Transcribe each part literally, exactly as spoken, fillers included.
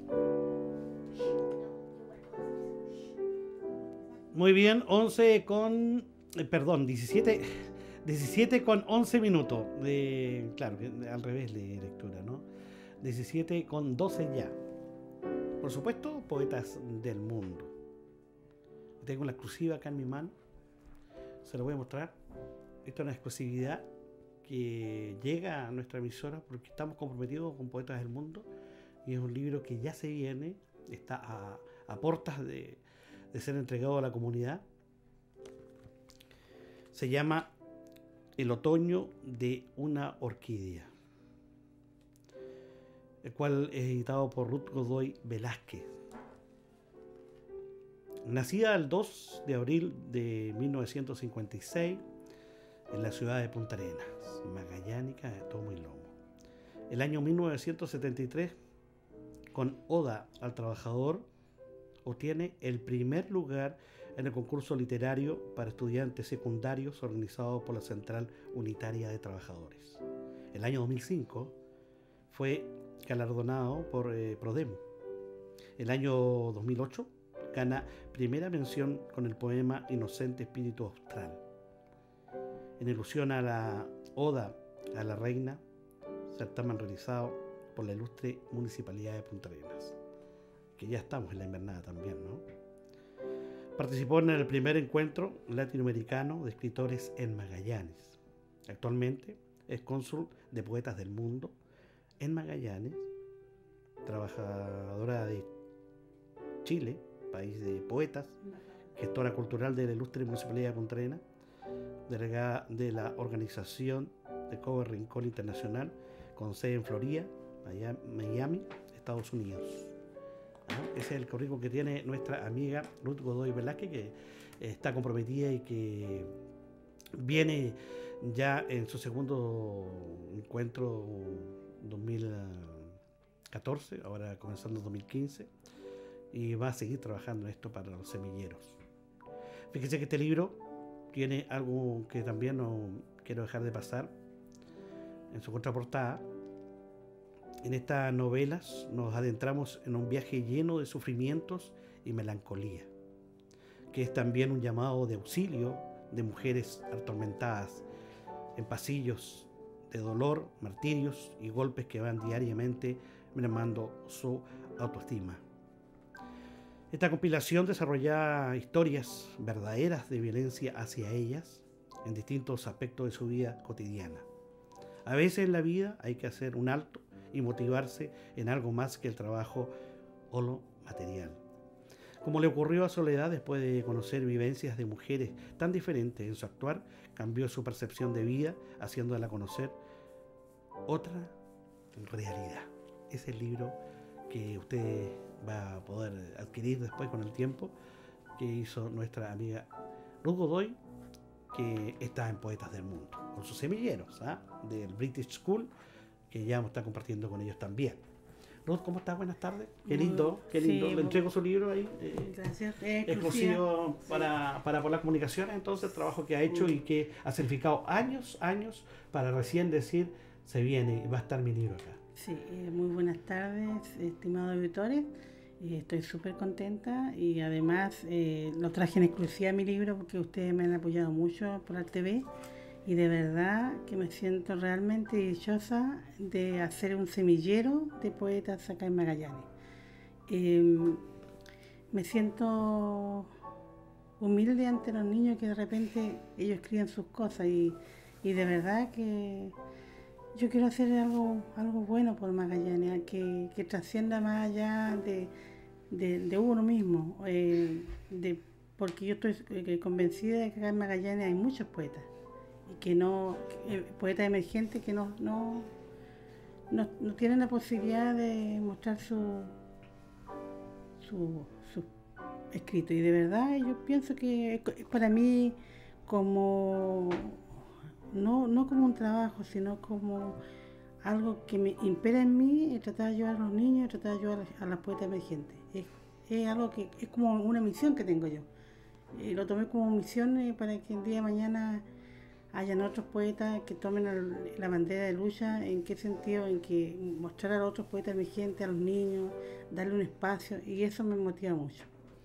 Muy bien, once con... eh, perdón, diecisiete, diecisiete con once minutos. De, claro, al revés de lectura, ¿no? diecisiete con doce ya. Por supuesto, poetas del mundo. Tengo la exclusiva acá en mi mano. Se lo voy a mostrar. Esta es una exclusividad que llega a nuestra emisora porque estamos comprometidos con Poetas del Mundo. Y es un libro que ya se viene. Está a, a portas de, de ser entregado a la comunidad. Se llama El otoño de una orquídea, el cual es editado por Ruth Godoy Velázquez. Nacida el dos de abril de mil novecientos cincuenta y seis en la ciudad de Punta Arenas, magallánica de tomo y lomo. El año mil novecientos setenta y tres, con Oda al Trabajador, obtiene el primer lugar en el concurso literario para estudiantes secundarios organizado por la Central Unitaria de Trabajadores. El año dos mil cinco fue galardonado por eh, Prodemo. El año dos mil ocho gana primera mención con el poema Inocente Espíritu Austral, en alusión a la Oda a la Reina, certamen realizado por la ilustre Municipalidad de Punta Arenas, que ya estamos en la invernada también, ¿no? Participó en el primer encuentro latinoamericano de escritores en Magallanes. Actualmente es cónsul de Poetas del Mundo en Magallanes, trabajadora de Chile, país de poetas, gestora cultural de la ilustre Municipalidad de Punta Arenas, delegada de la organización de Cover Rincón Internacional, con sede en Florida, Miami, Estados Unidos. ¿Ah? Ese es el currículum que tiene nuestra amiga Ruth Godoy Velázquez, que está comprometida y que viene ya en su segundo encuentro dos mil catorce, ahora comenzando dos mil quince, y va a seguir trabajando en esto para los semilleros. Fíjense que este libro tiene algo que también no quiero dejar de pasar. En su contraportada, en estas novelas nos adentramos en un viaje lleno de sufrimientos y melancolía, que es también un llamado de auxilio de mujeres atormentadas en pasillos de dolor, martirios y golpes que van diariamente mermando su autoestima. Esta compilación desarrolla historias verdaderas de violencia hacia ellas en distintos aspectos de su vida cotidiana. A veces en la vida hay que hacer un alto y motivarse en algo más que el trabajo o lo material. Como le ocurrió a Soledad después de conocer vivencias de mujeres tan diferentes en su actuar, cambió su percepción de vida, haciéndola conocer otra realidad. Es el libro que usted va a poder adquirir después con el tiempo, que hizo nuestra amiga Ruth Godoy, que está en Poetas del Mundo, con sus semilleros, ¿ah? del British School, que ya está compartiendo con ellos también. Ruth, ¿cómo estás? Buenas tardes. Qué lindo, qué lindo. Sí, le entrego su libro ahí. Eh, gracias. Eh, exclusivo para, para por las comunicaciones, entonces, el trabajo que ha hecho y que ha significado años, años, para recién decir, se viene y va a estar mi libro acá. Sí, eh, muy buenas tardes, estimados auditores. Eh, estoy súper contenta y además eh, lo traje en exclusiva mi libro porque ustedes me han apoyado mucho por la T V y de verdad que me siento realmente dichosa de hacer un semillero de poetas acá en Magallanes. Eh, me siento humilde ante los niños que de repente ellos escriben sus cosas y, y de verdad que yo quiero hacer algo, algo bueno por Magallanes, que, que trascienda más allá de, de, de uno mismo, eh, de, porque yo estoy eh, convencida de que acá en Magallanes hay muchos poetas, y que no, eh, poetas emergentes que no, no, no, no tienen la posibilidad de mostrar su, su, su escrito. Y de verdad yo pienso que para mí como... No, no como un trabajo, sino como algo que me impera en mí, es tratar de ayudar a los niños, tratar de ayudar a las poetas emergentes. Es, es algo que es como una misión que tengo yo. Eh, lo tomé como misión eh, para que el día de mañana hayan otros poetas que tomen el- la bandera de lucha. ¿En qué sentido? En que mostrar a los otros poetas emergentes, a los niños, darle un espacio, y eso me motiva mucho.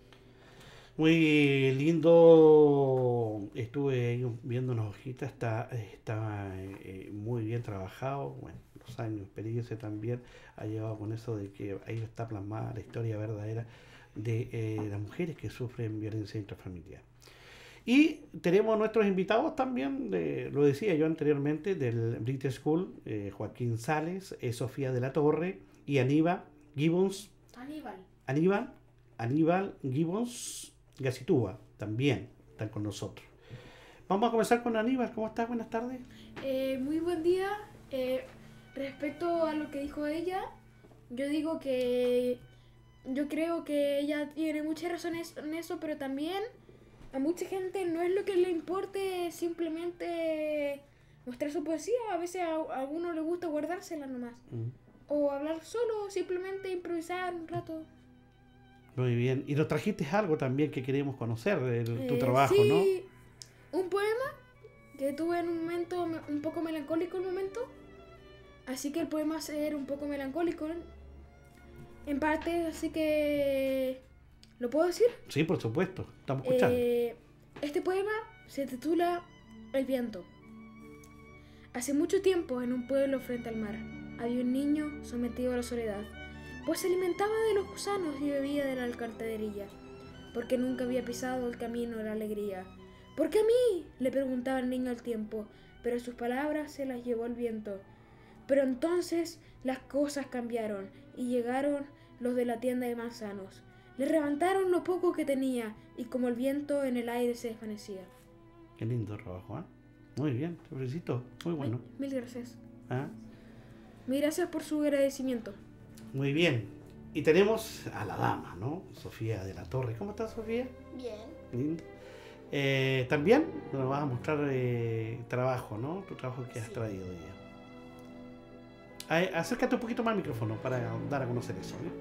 Muy lindo, estuve ahí viendo unas hojitas, está, está eh, muy bien trabajado, bueno, los años de experiencia también ha llevado con eso de que ahí está plasmada la historia verdadera de eh, las mujeres que sufren violencia intrafamiliar. Y tenemos nuestros invitados también, de, lo decía yo anteriormente, del British School, eh, Joaquín Sales, eh, Sofía de la Torre y Aníbal Gibbons. Aníbal. Aníbal, Aníbal Gibbons Gacitúa también están con nosotros. Vamos a comenzar con Aníbal. ¿Cómo estás? Buenas tardes. Eh, muy buen día. Eh, respecto a lo que dijo ella, yo digo que yo creo que ella tiene muchas razones en eso, pero también a mucha gente no es lo que le importe simplemente mostrar su poesía. A veces a, a alguno le gusta guardársela nomás. Mm. O hablar solo, simplemente improvisar un rato. Muy bien. Y nos trajiste algo también que queremos conocer de tu Eh, trabajo, sí, ¿no? un poema que tuve en un momento me- un poco melancólico el momento. Así que el poema va a ser un poco melancólico en parte, así que ¿lo puedo decir? Sí, por supuesto. Estamos escuchando. Eh, este poema se titula El viento. Hace mucho tiempo, en un pueblo frente al mar, había un niño sometido a la soledad, pues se alimentaba de los gusanos y bebía de la alcantarilla, porque nunca había pisado el camino de la alegría. ¿Por qué a mí?, le preguntaba el niño al tiempo, pero sus palabras se las llevó el viento. Pero entonces las cosas cambiaron y llegaron los de la tienda de manzanos. Le levantaron lo poco que tenía y como el viento en el aire se desvanecía. Qué lindo trabajo, ¿eh? Muy bien, te felicito. Muy bueno. Mil, mil gracias. ¿Ah? Mil gracias por su agradecimiento. Muy bien. Y tenemos a la dama, ¿no? Sofía de la Torre. ¿Cómo estás, Sofía? Bien. Lindo. Eh, También nos vas a mostrar eh, trabajo, ¿no? Tu trabajo que has Sí. traído hoy día. Ay, acércate un poquito más al micrófono para dar a conocer eso, ¿no?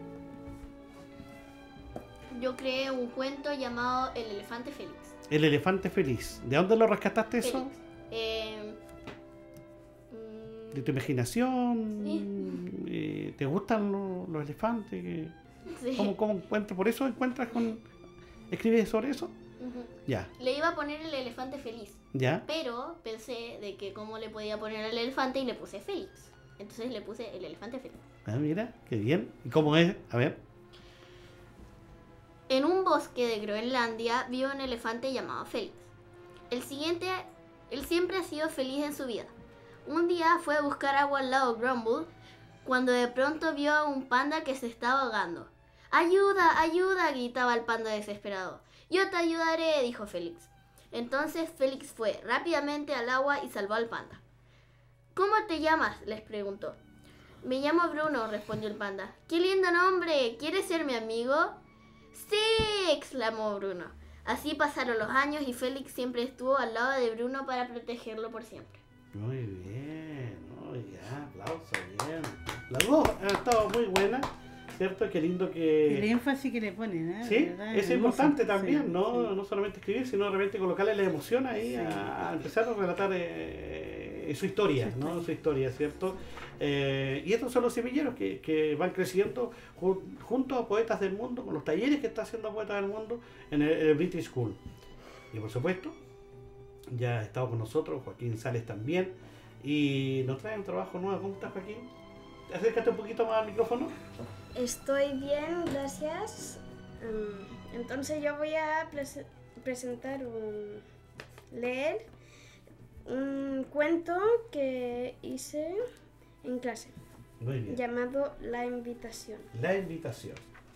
Yo creé un cuento llamado El elefante Félix. El elefante feliz. ¿De dónde lo rescataste eso? Félix. Eh, mm, ¿De tu imaginación? Sí. Eh, ¿Te gustan lo- los elefantes? ¿Qué- sí. ¿Cómo, cómo encuentras? ¿Por eso encuentras con... ¿Escribes sobre eso? Ujú. Ya, Le iba a poner el elefante feliz, ya. pero pensé de que cómo le podía poner al elefante y le puse Félix. Entonces le puse el elefante Félix. Ah, mira, qué bien. ¿Y cómo es? A ver. En un bosque de Groenlandia vive un elefante llamado Félix. El siguiente, él siempre ha sido feliz en su vida. Un día fue a buscar agua al lago Grumble cuando de pronto vio a un panda que se estaba ahogando. ¡Ayuda! ¡Ayuda!, gritaba el panda desesperado. «Yo te ayudaré», dijo Félix. Entonces Félix fue rápidamente al agua y salvó al panda. «¿Cómo te llamas?», les preguntó. «Me llamo Bruno», respondió el panda. «¡Qué lindo nombre! ¿Quieres ser mi amigo?». «Sí», exclamó Bruno. Así pasaron los años y Félix siempre estuvo al lado de Bruno para protegerlo por siempre. Muy bien. Oh, ya, aplauso, bien. Las dos han estado muy buenas, ¿cierto? Qué lindo El que... énfasis que le ponen, ¿eh? Sí, De verdad, es hermoso. importante también, Sí, ¿no? sí. No solamente escribir, sino de repente colocarle la emoción ahí Sí. a, a empezar a relatar eh, su historia, Su ¿no? historia. Su historia, ¿cierto? Eh, y estos son los semilleros que, que van creciendo ju- junto a Poetas del Mundo, con los talleres que está haciendo Poetas del Mundo en el, el British School. Y por supuesto, ya ha estado con nosotros Joaquín Sales también, y nos trae un trabajo nuevo. ¿Cómo estás, Joaquín? Acércate un poquito más al micrófono. Estoy bien, gracias. Um, entonces yo voy a pres- presentar un leer un cuento que hice en clase Muy bien. llamado La invitación. La invitación.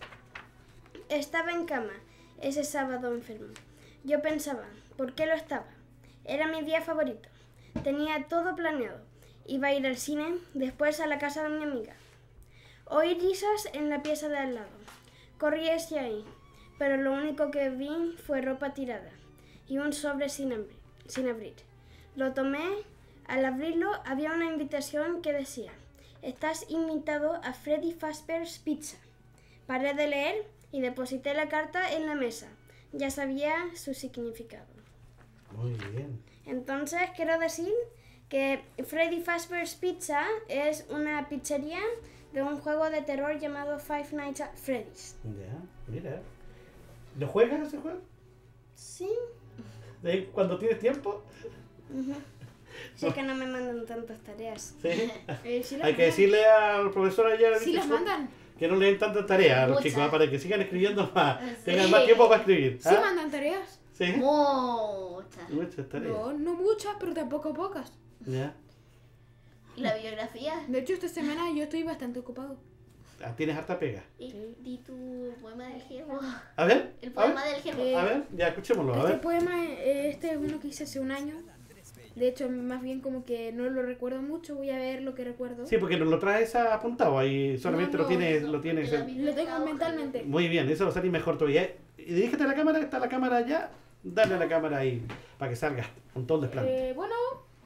Estaba en cama ese sábado enfermo. Yo pensaba, ¿por qué lo estaba? Era mi día favorito. Tenía todo planeado. Iba a ir al cine, después a la casa de mi amiga. Oí risas en la pieza de al lado. Corrí hacia ahí, pero lo único que vi fue ropa tirada y un sobre sin, abri- sin abrir. Lo tomé. Al abrirlo había una invitación que decía: «Estás invitado a Freddy Fazbear's Pizza». Paré de leer y deposité la carta en la mesa. Ya sabía su significado. Muy bien. Entonces, quiero decir que Freddy Fazbear's Pizza es una pizzería de un juego de terror llamado Five Nights at Freddy's. Ya, mira. ¿Lo juegas ese juego? Sí. ¿De cuando tienes tiempo? Ujú. Sé que no me mandan tantas tareas. Sí. Eh, sí las Hay que mandan. decirle al profesor allá Sí las mandan. que no le den tantas tareas a los Muchas. chicos, ¿ah? Para que sigan escribiendo más, Sí. tengan más tiempo para escribir. Sí ¿ah? mandan tareas. Sí. Muchas. Muchas tareas. No, no muchas, pero tampoco pocas. Ya. ¿Y la biografía? De hecho, esta semana yo estoy bastante ocupado. Ah, tienes harta pega. ¿Y, di tu poema del gerbo? A ver. El a poema ver, del gerbo. Eh, a ver, ya escuchémoslo, a Este ver. poema, eh, este es uno que hice hace un año. De hecho, más bien como que no lo recuerdo mucho. Voy a ver lo que recuerdo. Sí, porque nos lo traes apuntado ahí, solamente No, lo no, tienes, no, lo tienes. porque la en- Biblia Lo tengo está mentalmente. Muy bien, eso va a salir mejor todavía. Y dirígete a la cámara, está la cámara allá, dale a la cámara ahí, para que salga un montón de planos. Eh, bueno.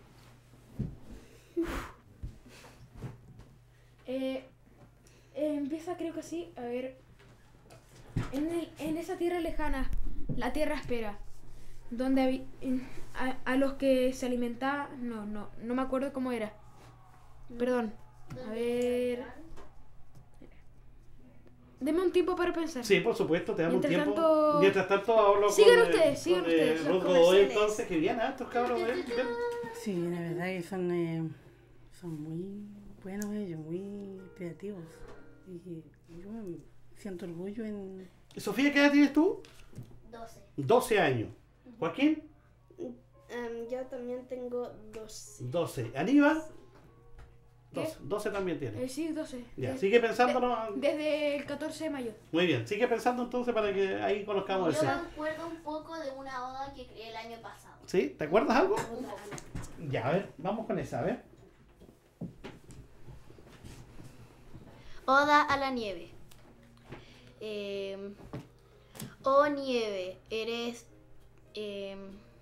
Eh, eh, empieza creo que así. A ver. En, el- en esa tierra lejana, la tierra espera. Donde habi- en- a, a los que se alimentaban. No, no, no me acuerdo cómo era. Perdón. A ver. Deme un tiempo para pensar. Sí, por supuesto, te damos un Mientras tiempo. tanto- Mientras tanto hablo Sigan con, ustedes, eh, sigan con, eh, ustedes, Ruth los Godoy, comerciales. entonces, que bien, ¿ah? Estos cabros, ¿eh? Bien. Sí, la verdad que son, eh, son muy buenos ellos, muy creativos. Y yo me siento orgullo en... Sofía, ¿qué edad tienes tú? doce. doce años. Joaquín, Em, yo también tengo dos. doce. Aníbal, ¿Qué? doce. doce también Eh, tiene. sí, doce. Ya, De- sigue pensando. Desde el catorce de mayo. Muy bien, sigue pensando entonces para que ahí conozcamos Yo ese. me acuerdo un poco de una oda que creé el año pasado. ¿Sí? ¿Te acuerdas algo? Un poco. Ya, a ver, vamos con esa, a ver. Oda a la nieve. Eh, oh nieve, eres... eh,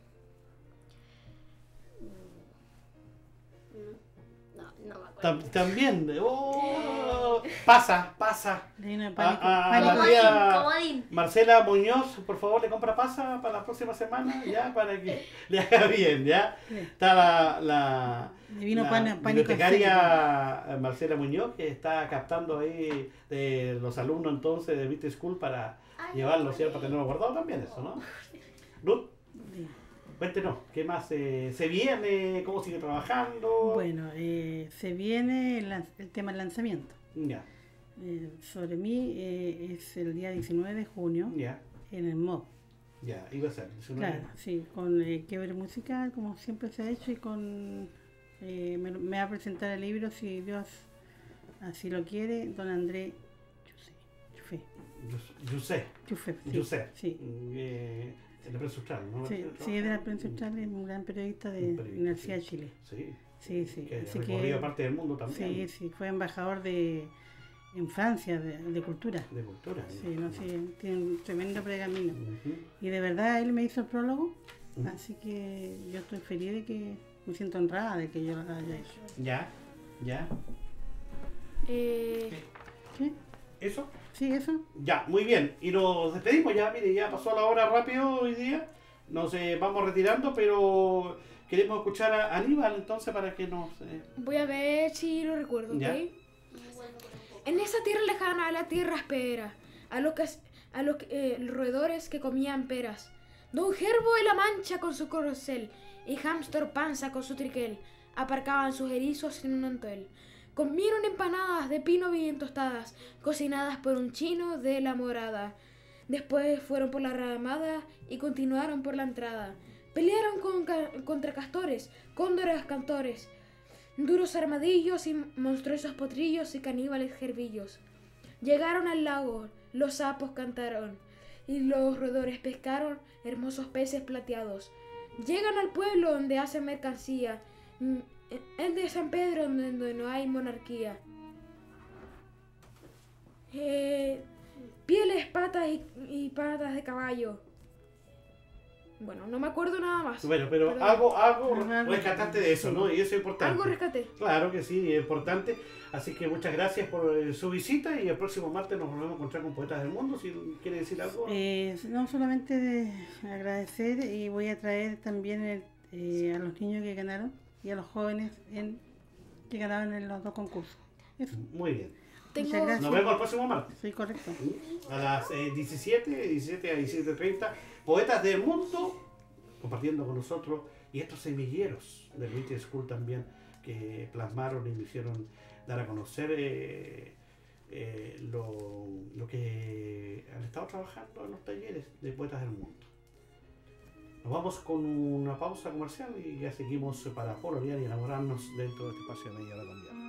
no, no me acuerdo. Tam- también. Oh, pasa, pasa. Reino de pánico. Ah, ah, pánico. la Comodín, tía- comodín. Marcela Muñoz, por favor, le compra pasa para la próxima semana, ya, para que le haga bien, ya. Sí. Está la, la, Le vino la pan- pánico bibliotecaria eh, Marcela Muñoz, que está captando ahí de los alumnos entonces de Vista School para Ay, llevarlo, no, ¿cierto? Para tenerlo guardado también eso, ¿no? Ruth, Sí. cuéntenos, ¿qué más eh, se viene? ¿Cómo sigue trabajando? Bueno, eh, se viene el, lan- el tema del lanzamiento. Ya, Eh, sobre mí eh, es el día diecinueve de junio ya, en el M O B. ya, iba a ser. diecinueve. Claro, sí, con eh, quiebre musical, como siempre se ha hecho, y con eh, me, me va a presentar el libro, si Dios así lo quiere, don André Chufé. Yo, yo sé. Chufé, sí, Yo sé. sí. Eh, de la prensa austral, ¿no? Sí, sí, es de la prensa austral, es un gran periodista de Un periodista, Universidad sí. de Chile. Sí. Sí, sí. Que ha Así recorrido que, parte del mundo también. sí, sí, fue embajador de en Francia de, de cultura. De cultura. Sí, no sé, tiene un tremendo pergamino. Ujú. Y de verdad él me hizo el prólogo, Ujú. así que yo estoy feliz de que me siento honrada de que yo lo haya hecho. Ya, ya. Eh, ¿Sí? ¿Eso? Sí, eso. Ya, muy bien. Y nos despedimos ya, mire, ya pasó la hora rápido hoy día. Nos eh, vamos retirando, pero queremos escuchar a Aníbal entonces para que nos... eh, voy a ver si lo recuerdo, ¿ok? Ya. En esa tierra lejana, la tierra espera, a los, que, a los que, eh, roedores que comían peras. Don Gerbo de la Mancha con su corcel y Hamster Panza con su triquel aparcaban sus erizos en un antel. Comieron empanadas de pino bien tostadas, cocinadas por un chino de la morada. Después fueron por la ramada y continuaron por la entrada. Pelearon con ca- contra castores, cóndores cantores, duros armadillos y monstruosos potrillos y caníbales gerbillos. Llegaron al lago, los sapos cantaron y los roedores pescaron hermosos peces plateados. Llegan al pueblo donde hacen mercancía, mm, el de San Pedro donde no hay monarquía. Eh, pieles, patas y, y patas de caballo. Bueno, no me acuerdo nada más. Bueno, pero Perdón. algo, algo Algo- rescataste de eso, ¿no? Y eso es importante. Algo rescaté. Claro que sí, es importante. Así que muchas gracias por eh, su visita y el próximo martes nos volvemos a encontrar con Poetas del Mundo. Si quiere decir algo. Eh, no solamente de agradecer, y voy a traer también el, eh, a los niños que ganaron y a los jóvenes en, que ganaron en los dos concursos. Eso. Muy bien. Tengo... Muchas gracias. Nos vemos el próximo martes. Sí, correcto. A las eh, diecisiete, diecisiete a diecisiete treinta. Poetas del Mundo compartiendo con nosotros. Y estos semilleros del Writing School también que plasmaron y me hicieron dar a conocer eh, eh, lo, lo que han estado trabajando en los talleres de Poetas del Mundo. Nos vamos con una pausa comercial y ya seguimos para pololear y enamorarnos dentro de este espacio de Media Hora Mundial.